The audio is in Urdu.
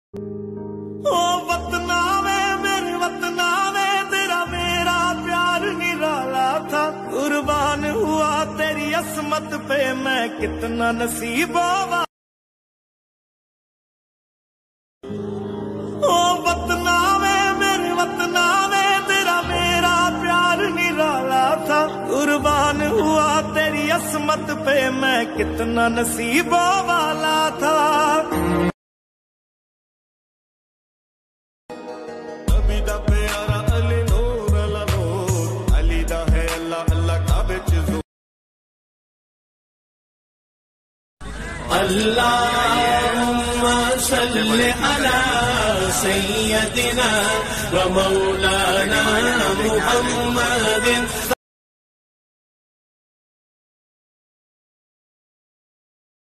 او وطنا میں میرے وطنا میں تیرا میرا پیار نرالا تھا، قربان ہوا تیری عصمت پہ میں کتنا نصیبوں والا۔ او وطنا میں میرے وطنا میں تیرا میرا پیار نرالا تھا، قربان ہوا تیری عصمت پہ میں کتنا نصیبوں والا تھا۔ نبی دا پیارا علی نور اللہ نور، علی دا ہے اللہ اللہ کعبے چ زور۔ اللہم صلی علی سیدنا و مولانا محمد